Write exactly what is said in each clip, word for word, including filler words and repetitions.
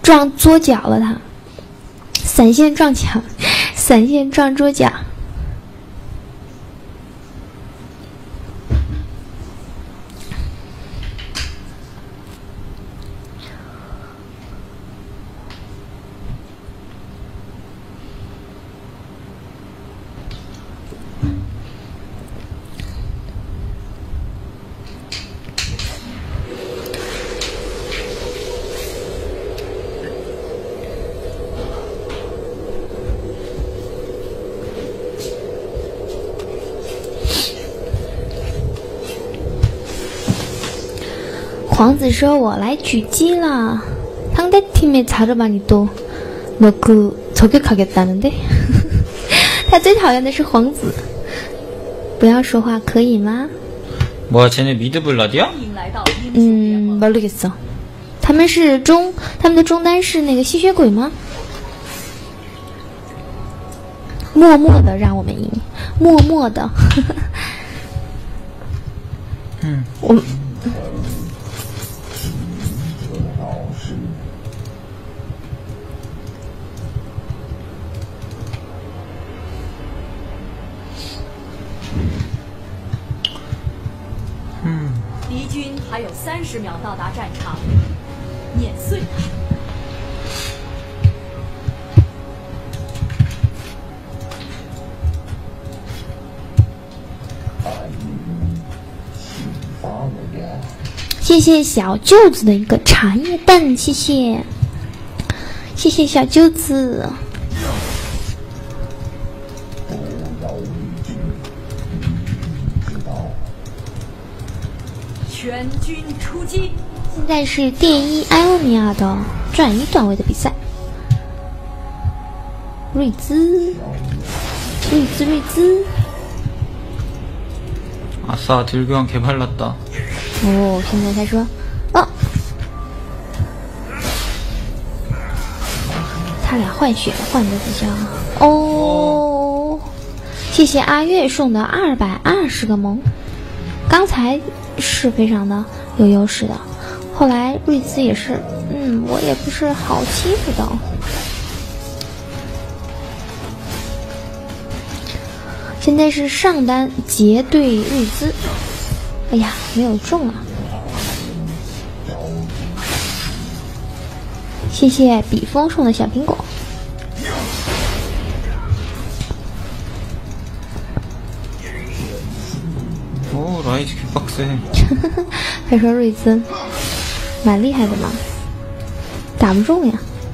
撞桌角了他，闪现撞墙，闪现撞桌角。皇子说：“我来狙击了。상대팀의 자르바니도 너 그 저격하겠다는데?他最讨厌的是皇子。不要说话，可以吗？ 뭐야, 쟤네 미드 블라디야? 嗯，모르겠어。他们是中，他们的中单是那个吸血鬼吗？默默的让我们赢，默默的。 嗯， 我们。” 敌军还有三十秒到达战场，碾碎他。 谢谢小舅子的一个茶叶蛋，谢谢，谢谢小舅子。 全军出击！ 现在是电一艾欧尼亚的转移段位的比赛。瑞兹，瑞兹，瑞兹。 아싸, 딜교환 개발랐다. 哦，现在他说，哦，他俩换血换的比较哦。谢谢阿月送的二百二十个萌，刚才是非常的有优势的，后来瑞兹也是，嗯，我也不是好欺负的。现在是上单杰对瑞兹，哎呀，没有中啊！谢谢笔锋送的小苹果。 哦，라이즈 개빡세。 他说瑞兹蛮厉害的嘛，打不中呀。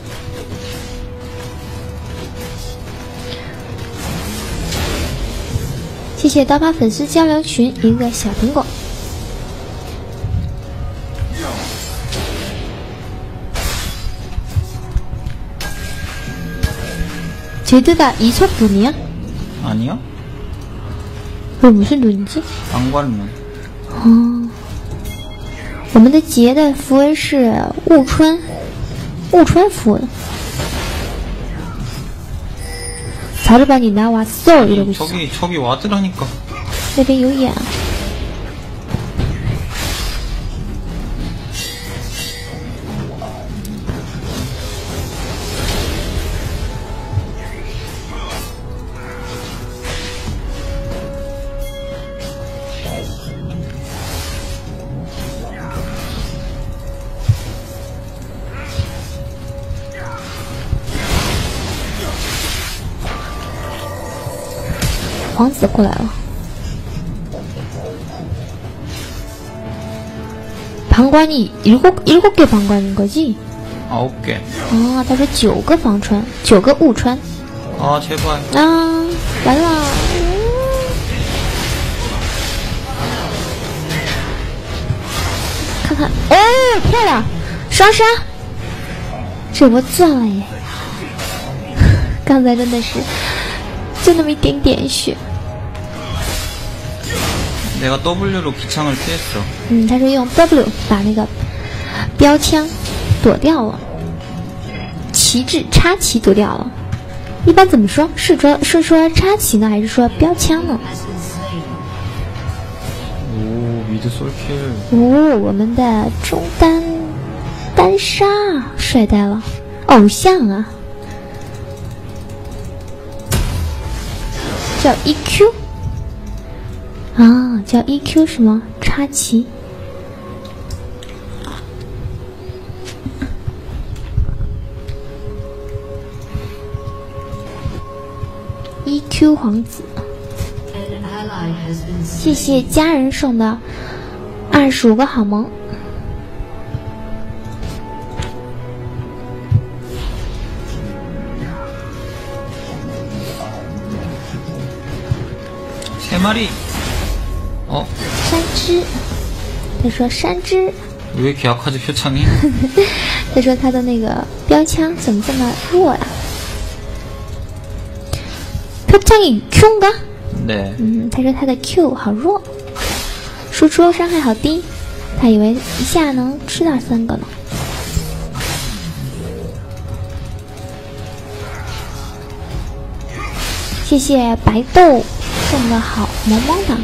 谢谢刀疤粉丝交流群一个小苹果。제드가 이석분이야? 아니요. 그럼 무슨 눈이지? 안관눈. 哦，我们的杰的符文是雾川，雾川符文。 자르반이 나왔어 이러고 있어. 저기 저기 와드라니까. 那边有眼。皇子过来了，방관이 일곱 일곱 개 방관인 거지? 아홉 개. 아, 他说九个防穿，九个雾穿。 아 제발. 아, 来了。看看，哦，漂亮，双杀，这波赚了耶！刚才真的是就那么一点点血。 내가 W로 기창을 피했어. 嗯，他是用 W 把那个标枪躲掉了，旗帜插旗躲掉了。一般怎么说？是说是说插旗呢，还是说标枪呢？ 오 미드 솔킬. 哦，我们的中单单杀帅呆了。 偶像啊，叫 E Q 啊，叫 E Q 什么插旗。E Q 皇子，谢谢家人送的二十五个好萌。 세 마리. 어? 山只，他说山只， 왜 이렇게 약하지 표창이? 他说他的那个标枪怎么这么弱呀、啊？ 표창이 Q인가? 네. 嗯，他说他的 Q 好弱，输出伤害好低，他以为一下能吃到三个呢。谢谢白豆送的好萌萌的。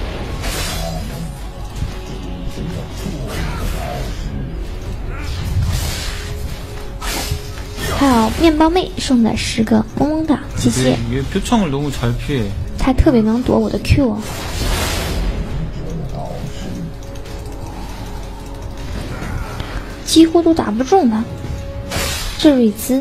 还有面包妹送的十个萌萌的，谢谢。 얘 표창을 너무 잘 피해. 他特别能躲我的 Q 哦，几乎都打不中他。这瑞兹，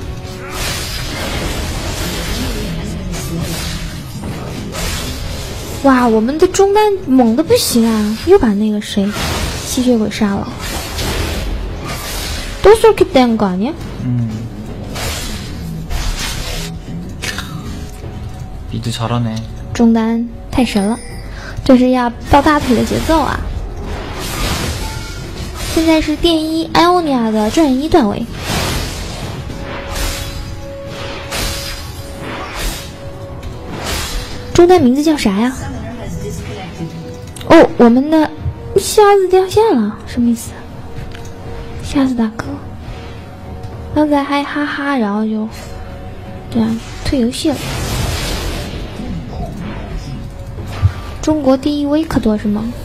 哇，我们的中单猛的不行啊，又把那个谁吸血鬼杀了。都저렇게 된 거 아니야？ 음. 미드 잘하네. 中单太神了，这是要抱大腿的节奏啊！现在是电一艾欧尼亚的转一段位，中单名字叫啥呀？哦，我们的瞎子掉线了，什么意思？瞎子大哥，刚才还哈哈，然后就这样退游戏了。中国第一维克多是吗？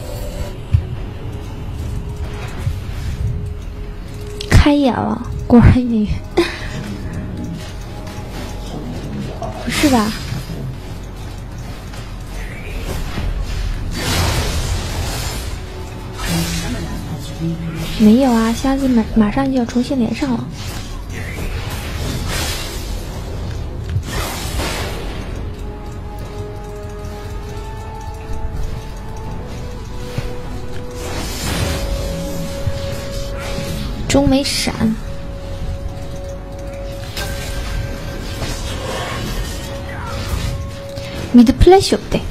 开眼了，果然你不是吧？没有啊，瞎子马马上就要重新连上了。中没闪，미드 플래시 없대。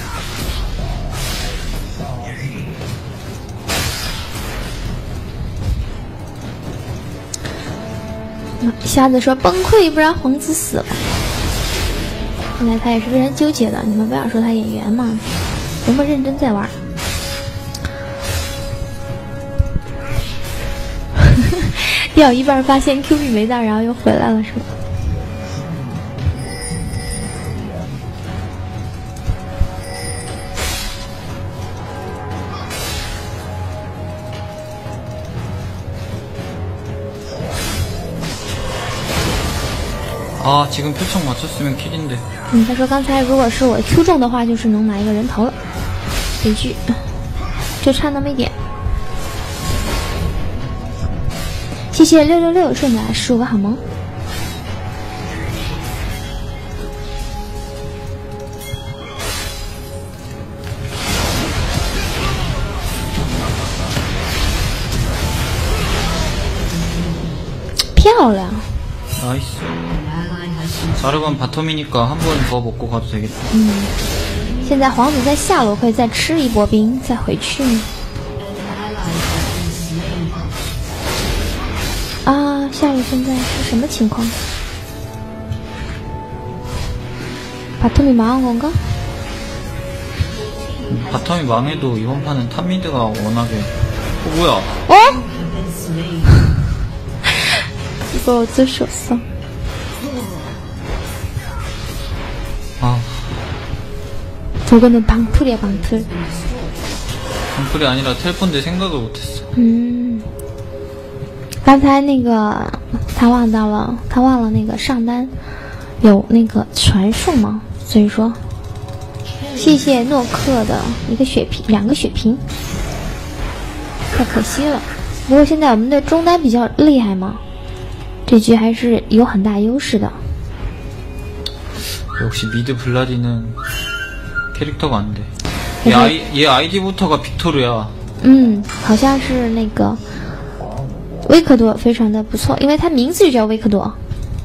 瞎子说崩溃，不然皇子死了。现在他也是非常纠结的，你们不要说他演员嘛，多么认真在玩。掉一半发现 Q 币没到，然后又回来了，是吧？ 啊，지금 표창 맞췄으면 킬인데。 嗯，他说刚才如果是我 Q 中的话，就是能拿一个人头了。悲剧，就差那么一点。谢谢六六六送的十五个好萌。漂亮。 나이스. 자르반 바텀이니까 한 번 더 먹고 가도 되겠다. 嗯，现在皇子在下路可以再吃一波兵，再回去。啊，下路现在是什么情况？ 바텀이 망한 건가? 바텀이 망해도 이번 판은 탑미드가 워낙에. 어, 뭐야? 어? 이거 어쩔 수 없어. 아, 저거는 방풀이야, 방풀. 방풀이 아니라 텔폰데 생각을 못했어. 嗯，刚才那个他忘到了，他忘了那个上单有那个传送嘛，所以说，谢谢诺克的一个血瓶，两个血瓶，太可惜了。不过现在我们的中单比较厉害嘛，这局还是有很大优势的。 역시 미드 블라디는 캐릭터가 안 돼. 얘, 아이, 얘 아이디부터가 빅토르야. 嗯，好像是那个维克多非常的不错，因为他名字就叫维克多。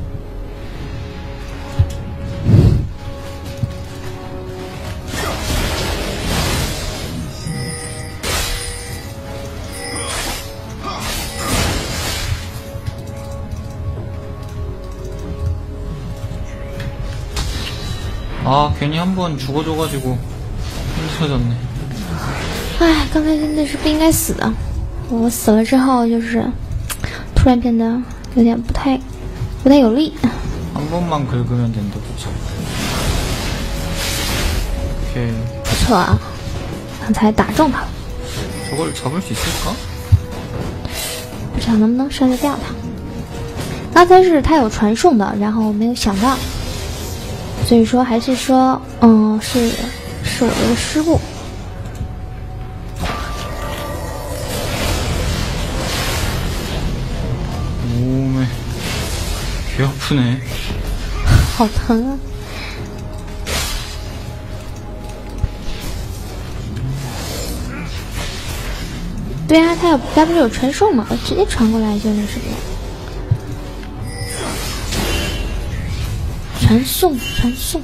아 괜히 한 번 죽어줘가지고 힘들어졌네. 唉，刚才真的是不应该死的。我死了之后，就是突然变得有点不太不太有力。 한 번만 긁으면 된다, 그쵸? 오케이. 不错啊，刚才打中他了。 저걸 잡을 수 있을까? 不知道能不能杀得掉他。刚才是他有传送的，然后没有想到，所以说还是说，嗯，是是我的一个失误。 몸에 개 아프네. 好疼啊！对啊，他有他不是有传送吗？我直接传过来就那什么。传送，传送。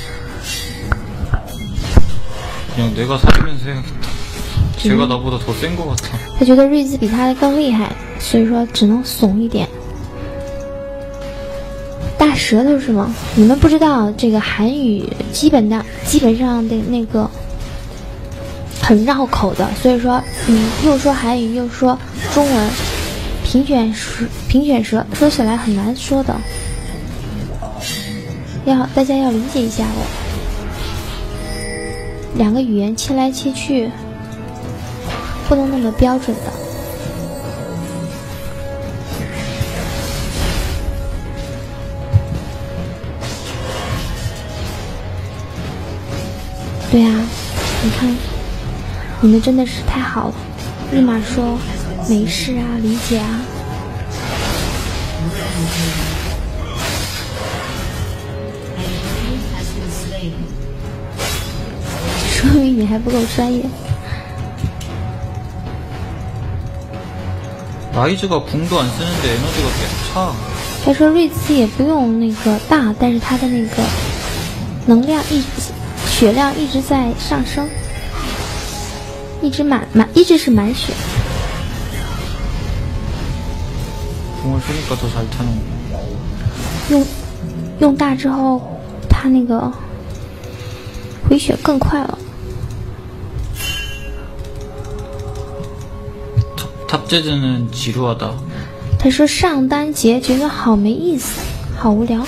그냥 내가 살면서 해야겠다. 제가 나보다 더 센 것 같아. 他觉得瑞兹比他的更厉害，所以说只能怂一点。大舌头是吗？你们不知道这个韩语基本的基本上的那个很绕口的，所以说嗯，又说韩语又说中文，平卷舌平卷舌说起来很难说的，要大家要理解一下我。两个语言切来切去，不能那么标准的。 对啊，你看，你们真的是太好了，立马说没事啊，理解啊。说明你还不够专业。 라이즈가 궁도 안 쓰는데 에너지가 계속 차. 他说瑞兹也不用那个大，但是他的那个能量一直。 血量一直在上升，一直满满，一直是满血。 궁을 쓰니까 더 잘 타는 거. 用用大之后，他那个回血更快了。 탑제즈는 지루하다. 他说上单节觉得好没意思，好无聊。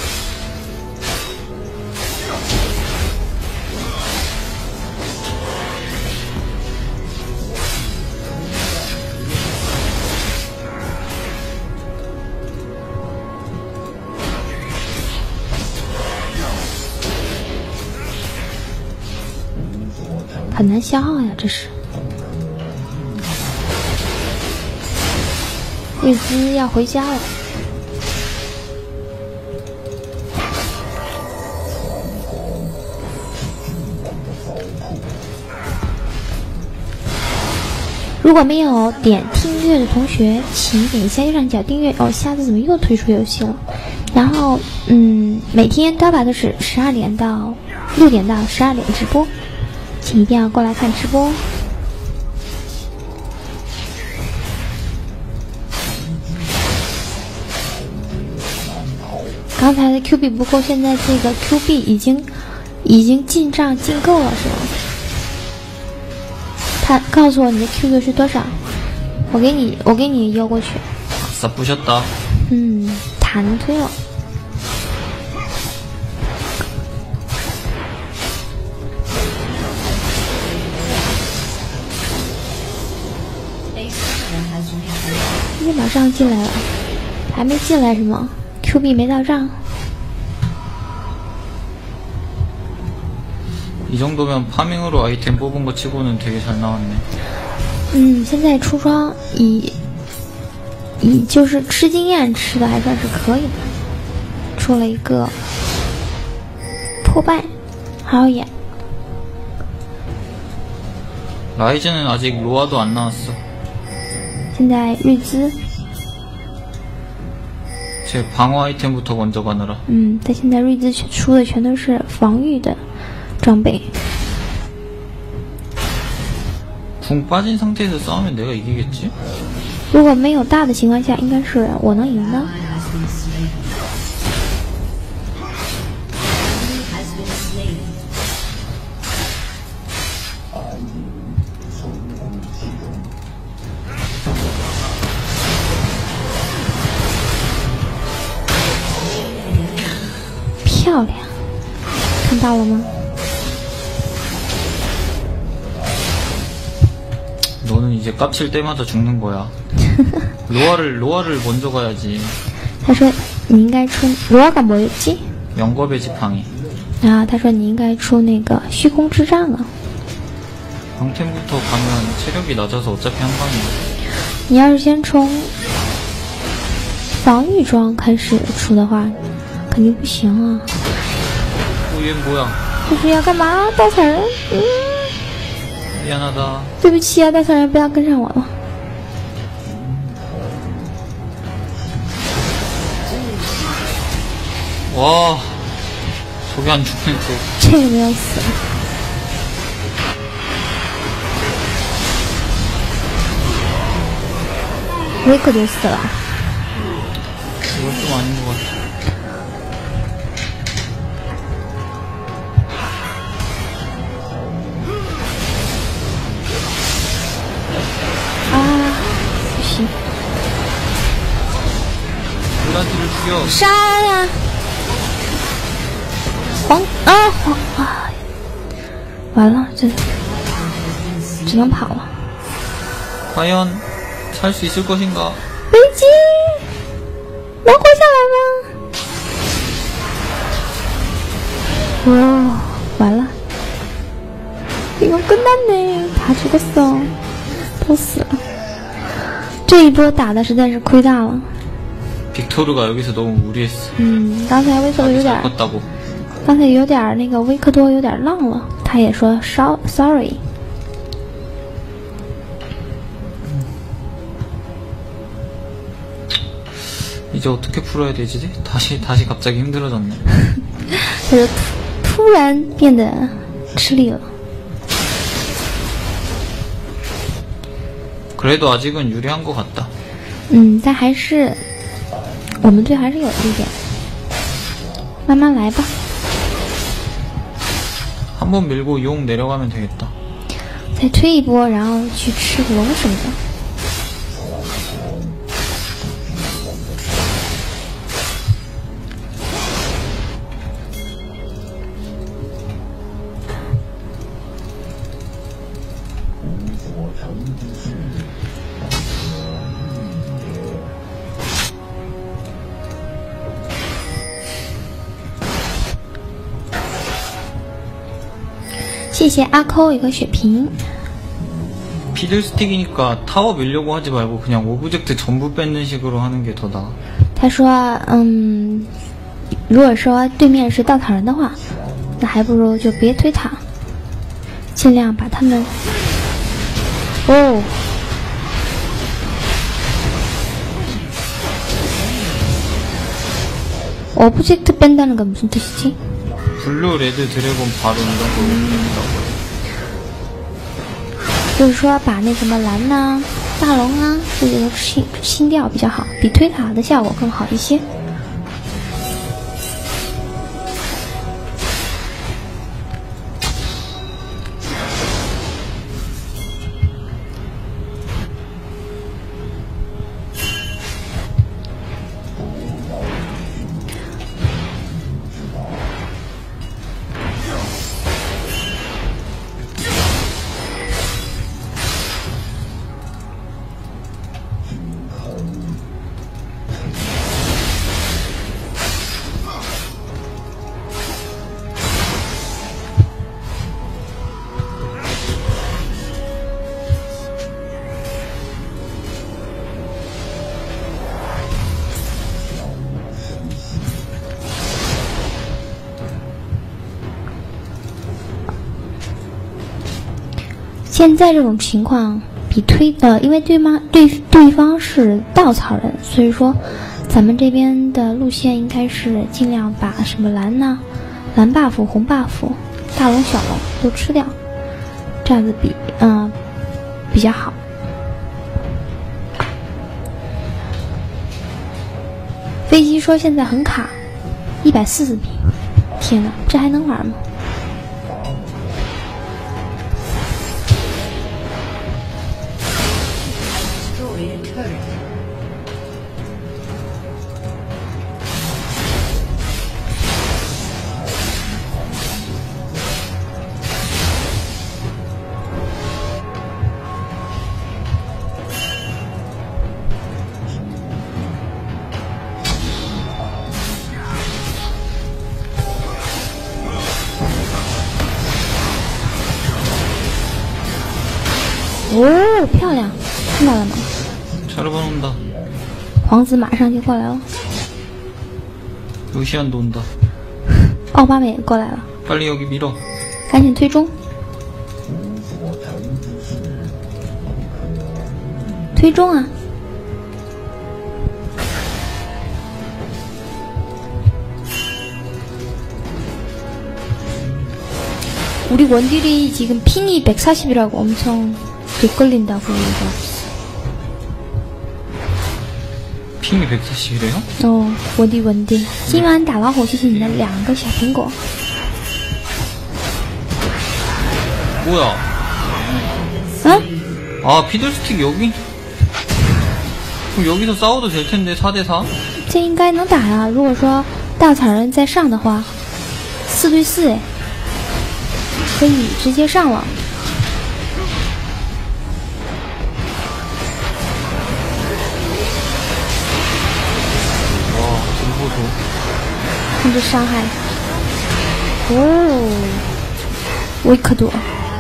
很难消耗呀，这是。瑞兹要回家了。如果没有点订阅的同学，请点一下右上角订阅。哦，瞎子怎么又退出游戏了？然后，嗯，每天刀疤都是十二点到六点到十二点直播。 请一定要过来看直播。刚才的 Q 币不够，现在这个 Q 币已经已经进账进够了，是吗？他告诉我你的 Q 币是多少，我给你我给你邮过去。 아싸 부셨다. 嗯，塔能推了。 又马上进来了， 还没进来是吗 ？Q 币没到账。 이 정도면 파밍으로 아이템 뽑은 거 치고는 되게 잘 나왔네. 嗯，现在出装以以就是吃经验吃的还算是可以的，出了一个破败，还有眼。 라이즈는 아직 로아도 안 나왔어. 现在瑞兹， 제 방어 아이템부터 먼저 가느라. 嗯，他现在瑞兹出的全都是防御的装备。 궁 빠진 상태에서 싸우면 내가 이기겠지? 如果没有大的情况下，应该是我能赢的。 漂亮，看到了吗？ 너는 이제 깝칠 때마다 죽는 거야. 로아를 로아를 먼저 가야지. 他说你应该出罗尔敢뭐였지？ 영겁의 지팡이. 然后他说你应该出那个虚空之杖啊。 방템부터 가면 체력이 낮아서 어차피 한 방이야. 你要是先从防御装开始出的话，肯定不行啊。 오, 얘 뭐야? 这是要干嘛？稻草人，嗯， 미안하다. 对不起啊，稻草人，不要跟上我了。 와, 저게 안 죽네 또. 这个没有死。维克就死了。 이건 좀 아닌 것 같아. 아, 不行， 블라디를 죽여. 杀呀！黄啊黄啊！完了，这只能跑了。 과연 살 수 있을 것인가? 危机，能活下来吗？哇，完了，이건끝났네，다 죽었어，都死了。这一波打的实在是亏大了。 빅토르가 여기서 너무 무리했어. 嗯，刚才威克多有点， 컸다고. 刚才有点那个威克多有点浪了，他也说 so sorry。 이제 어떻게 풀어야 되지? 다시 다시 갑자기 힘들어졌네. 他就突突然变得吃力了。 그래도 아직은 유리한 것 같다. 嗯，但还是我们队还是有一点，慢慢来吧。 한번 밀고 용 내려가면 되겠다. 再推一波，然后去吃龙什么的。 谢谢阿抠一个血瓶。 피들스틱이니까 타워 밀려고 하지 말고 그냥 오브젝트 전부 뺏는 식으로 하는 게 더 나아. 他说，嗯，如果说对面是稻草人的话，那还不如就别推塔，尽量把他们。哦。 오브젝트 뺀다는 건 무슨 뜻이지? 블루, 레드, 드래곤 바로 이런 거 뺀다고. 就是说把那什么蓝呐、大龙啊这些都清清掉比较好，比推塔的效果更好一些。 现在这种情况比推呃，因为对吗？对对方是稻草人，所以说咱们这边的路线应该是尽量把什么蓝呐、蓝 buff、红 buff、大龙、小龙都吃掉，这样子比嗯、呃、比较好。飞机说现在很卡，一百四十米，天哪，这还能玩吗？哦，漂亮，看到了吗？ 차르반 온다. 皇子马上就过来了， 루시안도 온다. 奥巴马也过来了， 빨리 여기 밀어. 赶紧推中，推中啊！ 우리 원딜이 지금 핑이 백사십이라고 엄청 뒷걸린다고 얘기하고 있어. 핑이 백사십이래요? 어, 원딜 원딜. 今晚打老虎谢谢你的两个小苹果. 뭐야? 어? 아, 피들스틱 여기? 그럼 여기서 싸워도 될 텐데, 사 대 사? 这应该能打呀，如果说稻草人在上的话，四对四哎。 可以直接上了。 哇，真不错！ 看这伤害，哦，维克多。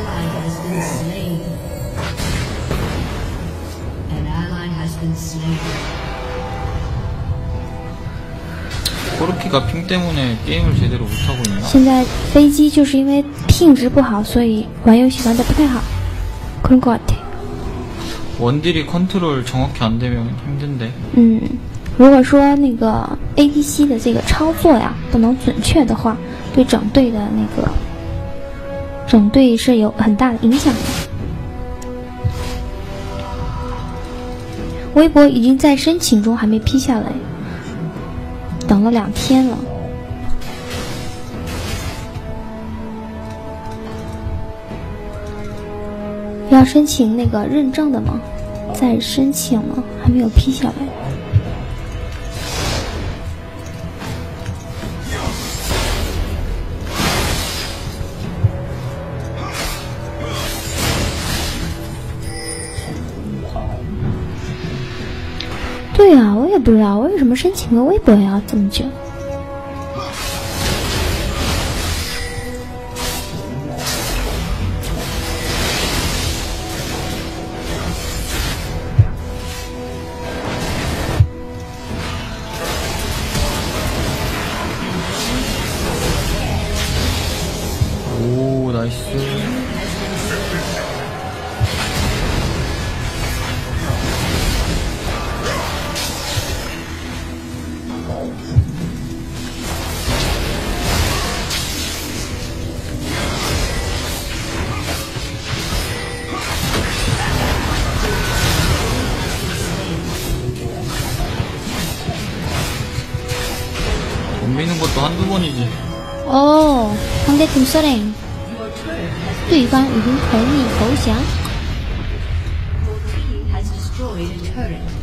코르키가 핑 때문에 게임을 제대로 못하고 있나? 现在飞机就是因为品质不好，所以玩游戏玩得不太好。그런 것 같아. 원딜이 컨트롤 정확히 안 되면 힘든데. 嗯，如果说那个 A D C 的这个操作呀不能准确的话，对整队的那个整队是有很大的影响的。微博已经在申请中，还没批下来。 等了两天了，要申请那个认证的吗？在申请了，还没有批下来。对啊，我也不知道为什么申请个微博要这么久。 오, 나이스. 돈 미는 것도 한두 번이지. 哦，상대팀 서랭，对方已经同意投降。 Your team has destroyed a turret.